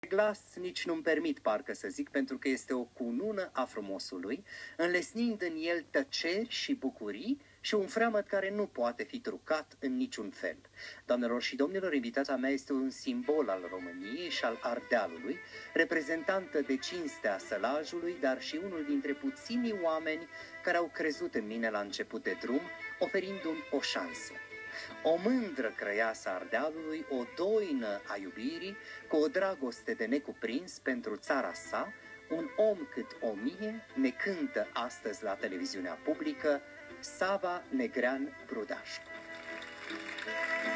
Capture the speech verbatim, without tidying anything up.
glas nici nu-mi permit parcă să zic, pentru că este o cunună a frumosului, înlesnind în el tăceri și bucurii și un freamăt care nu poate fi trucat în niciun fel. Doamnelor și domnilor, invitata mea este un simbol al României și al Ardealului, reprezentantă de cinstea sălajului, dar și unul dintre puținii oameni care au crezut în mine la început de drum, oferindu-mi o șansă. O mândră crăiasă a Ardealului, o doină a iubirii, cu o dragoste de necuprins pentru țara sa, un om cât o mie ne cântă astăzi la televiziunea publică Sava Negrean Brudașcu.